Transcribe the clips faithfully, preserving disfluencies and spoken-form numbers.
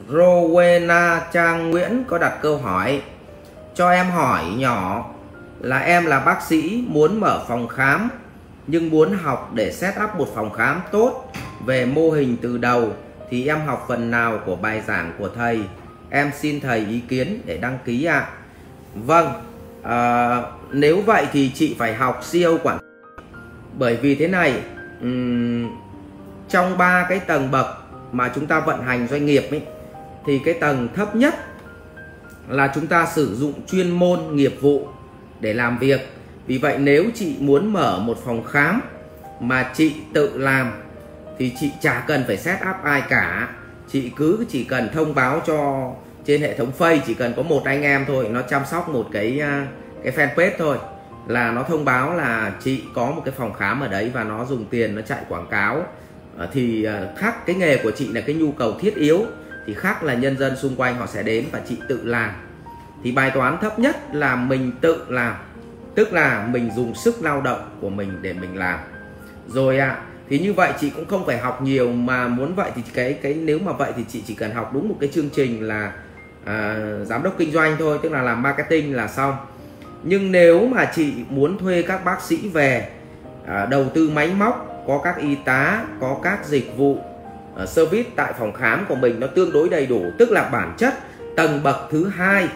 Rowena Trang Nguyễn có đặt câu hỏi: cho em hỏi nhỏ là em là bác sĩ muốn mở phòng khám nhưng muốn học để set up một phòng khám tốt về mô hình từ đầu thì em học phần nào của bài giảng của thầy? Em xin thầy ý kiến để đăng ký ạ. À. Vâng, à, nếu vậy thì chị phải học xê e ô quản. Bởi vì thế này, um, trong ba cái tầng bậc mà chúng ta vận hành doanh nghiệp ấy, thì cái tầng thấp nhất là chúng ta sử dụng chuyên môn nghiệp vụ để làm việc. Vì vậy nếu chị muốn mở một phòng khám mà chị tự làm thì chị chả cần phải set up ai cả. Chị cứ chỉ cần thông báo cho trên hệ thống Face, chỉ cần có một anh em thôi, nó chăm sóc một cái cái fanpage thôi, là nó thông báo là chị có một cái phòng khám ở đấy và nó dùng tiền nó chạy quảng cáo. Thì khác cái nghề của chị là cái nhu cầu thiết yếu, thì khác là nhân dân xung quanh họ sẽ đến và chị tự làm. Thì bài toán thấp nhất là mình tự làm, tức là mình dùng sức lao động của mình để mình làm. Rồi ạ, à, thì như vậy chị cũng không phải học nhiều, mà muốn vậy thì cái cái nếu mà vậy thì chị chỉ cần học đúng một cái chương trình là à, giám đốc kinh doanh thôi, tức là làm marketing là xong. Nhưng nếu mà chị muốn thuê các bác sĩ về à, đầu tư máy móc, có các y tá, có các dịch vụ uh, service tại phòng khám của mình nó tương đối đầy đủ, tức là bản chất tầng bậc thứ hai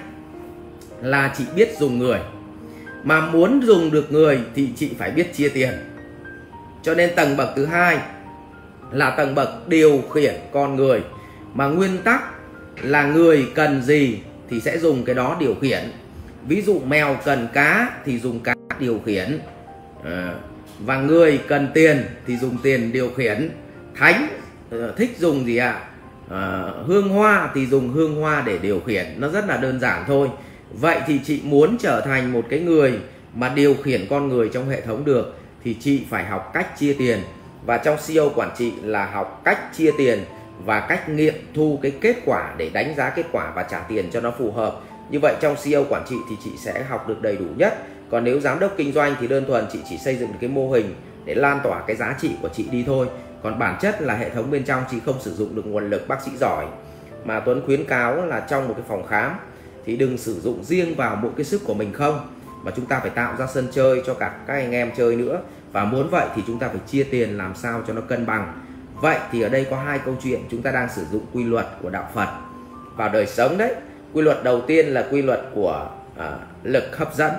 là chị biết dùng người. Mà muốn dùng được người thì chị phải biết chia tiền. Cho nên tầng bậc thứ hai là tầng bậc điều khiển con người. Mà nguyên tắc là người cần gì thì sẽ dùng cái đó điều khiển. Ví dụ mèo cần cá thì dùng cá điều khiển, à, và người cần tiền thì dùng tiền điều khiển. Thánh uh, thích dùng gì ạ? À, hương hoa thì dùng hương hoa để điều khiển. Nó rất là đơn giản thôi. Vậy thì chị muốn trở thành một cái người mà điều khiển con người trong hệ thống được thì chị phải học cách chia tiền. Và trong xê e ô quản trị là học cách chia tiền và cách nghiệm thu cái kết quả để đánh giá kết quả và trả tiền cho nó phù hợp. Như vậy trong xê e ô quản trị thì chị sẽ học được đầy đủ nhất. Còn nếu giám đốc kinh doanh thì đơn thuần chị chỉ xây dựng cái mô hình để lan tỏa cái giá trị của chị đi thôi. Còn bản chất là hệ thống bên trong chị không sử dụng được nguồn lực bác sĩ giỏi. Mà Tuấn khuyến cáo là trong một cái phòng khám thì đừng sử dụng riêng vào mỗi cái sức của mình không, mà chúng ta phải tạo ra sân chơi cho cả các anh em chơi nữa. Và muốn vậy thì chúng ta phải chia tiền làm sao cho nó cân bằng. Vậy thì ở đây có hai câu chuyện chúng ta đang sử dụng quy luật của đạo Phật vào đời sống đấy. Quy luật đầu tiên là quy luật của à, lực hấp dẫn.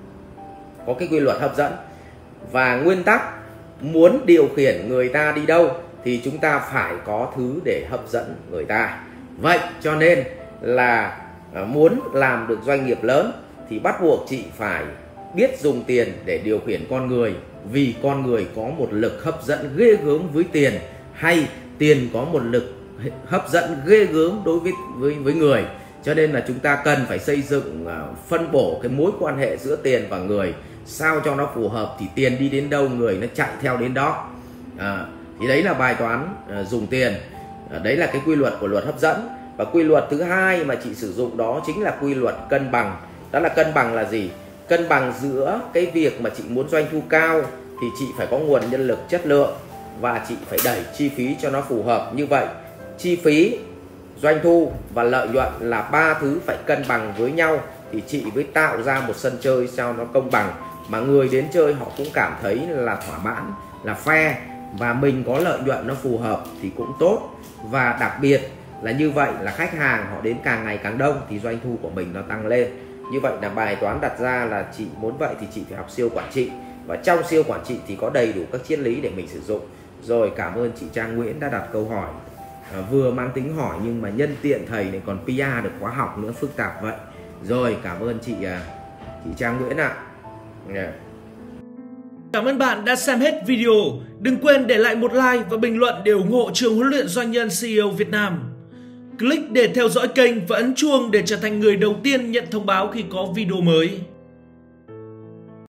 Có cái quy luật hấp dẫn và nguyên tắc muốn điều khiển người ta đi đâu thì chúng ta phải có thứ để hấp dẫn người ta. Vậy cho nên là à, muốn làm được doanh nghiệp lớn thì bắt buộc chị phải biết dùng tiền để điều khiển con người. Vì con người có một lực hấp dẫn ghê gớm với tiền, hay tiền có một lực hấp dẫn ghê gớm đối với, với, với người. Cho nên là chúng ta cần phải xây dựng uh, phân bổ cái mối quan hệ giữa tiền và người sao cho nó phù hợp, thì tiền đi đến đâu người nó chạy theo đến đó. À, thì đấy là bài toán uh, dùng tiền. À, đấy là cái quy luật của luật hấp dẫn. Và quy luật thứ hai mà chị sử dụng đó chính là quy luật cân bằng. Đó là cân bằng là gì? Cân bằng giữa cái việc mà chị muốn doanh thu cao thì chị phải có nguồn nhân lực chất lượng và chị phải đẩy chi phí cho nó phù hợp. Như vậy chi phí, doanh thu và lợi nhuận là ba thứ phải cân bằng với nhau thì chị mới tạo ra một sân chơi sao nó công bằng, mà người đến chơi họ cũng cảm thấy là thỏa mãn, là fair, và mình có lợi nhuận nó phù hợp thì cũng tốt. Và đặc biệt là như vậy là khách hàng họ đến càng ngày càng đông thì doanh thu của mình nó tăng lên. Như vậy là bài toán đặt ra là chị muốn vậy thì chị phải học siêu quản trị. Và trong siêu quản trị thì có đầy đủ các triết lý để mình sử dụng. Rồi, cảm ơn chị Trang Nguyễn đã đặt câu hỏi. À, vừa mang tính hỏi nhưng mà nhân tiện thầy này còn pê e được khóa học nữa, phức tạp vậy. Rồi, cảm ơn chị chị Trang Nguyễn ạ. Yeah. Cảm ơn bạn đã xem hết video. Đừng quên để lại một like và bình luận để ủng hộ trường huấn luyện doanh nhân xê e ô Việt Nam. Click để theo dõi kênh và ấn chuông để trở thành người đầu tiên nhận thông báo khi có video mới.